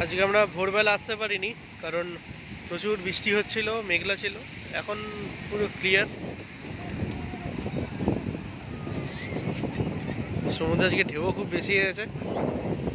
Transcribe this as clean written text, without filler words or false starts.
আজকে আমরা ভোরবেলা আসতে পারিনি, কারণ প্রচুর বৃষ্টি হচ্ছিল, মেঘলা ছিল। এখন পুরো ক্লিয়ার। সমুদ্রে আজকে ঢেউও খুব বেশি হয়েছে।